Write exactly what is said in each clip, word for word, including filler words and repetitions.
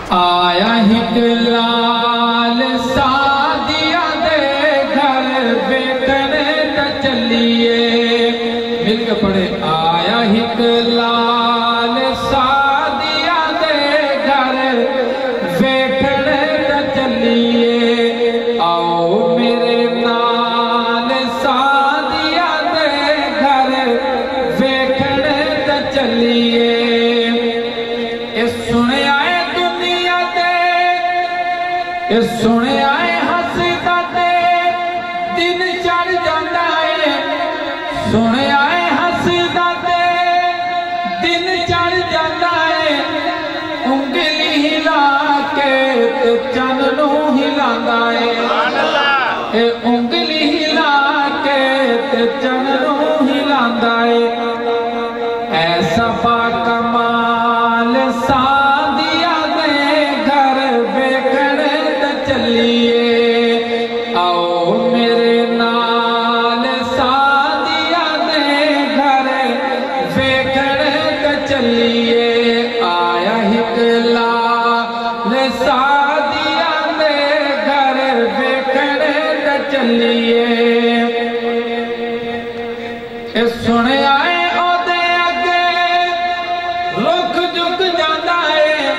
आया हिक लाल सादिया दे घर बेकने त चलिए। मिल के पढ़े। आया हिक लाल सादिया दे घर बेकने त चलिए। आओ मेरे नाल सादिया दे घर बेकने त चलिए। सुने आए दुनिया दे, सुने आए हसदा दे दिन चढ़ जाता है। सुने आए हसदा दे दिन चढ़ जाता है। उंगली हिला के ते चन नू हिलांदा है। उंगली हिला के ते चन नू हिलांदा है। ऐसा बाकमाल सादिया दे घर बेकने त चलिए। आओ मेरे नाल सादिया दे घर बेकने त चलिए। आया हिक लाल सादिया दे घर बेकने त चलिए। सुने आए रुख झुक जाता है।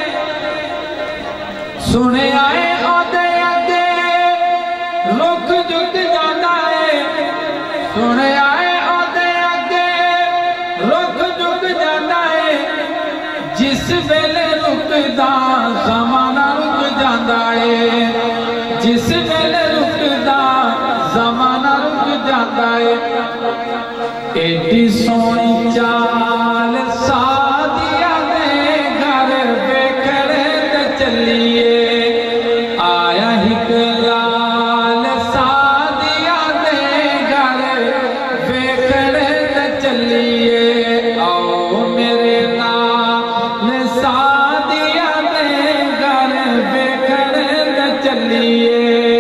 सुने आए ओदे अगे रुख झुक जाता है। सुने आए ओदे अगे रुख झुक जाता है। जिस वेले रुकदा ज़माना रुक जाता है। जिस वेले रुकदा ज़माना रुक जाता है। एडी सोहनी चाल सादिया दे घर बेकने त चलिए। आया हिक लाल सादिया दे घर बेकने त चलिए। आओ मेरे नाल सादिया दे घर बेकने त चलिए।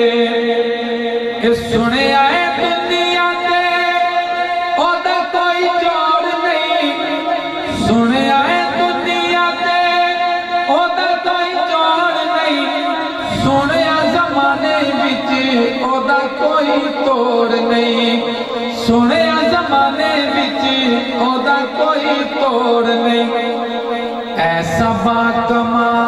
सुने आए दुनिया दे ओदा कोई जोड़ नहीं। सुने आए दुनिया दे ओदा कोई जोड़ नहीं। सुने ज़माने विच ओदा कोई तोड़ नहीं। सुने ज़माने विच ओदा कोई तोड़ नहीं। ऐसा बाकमाल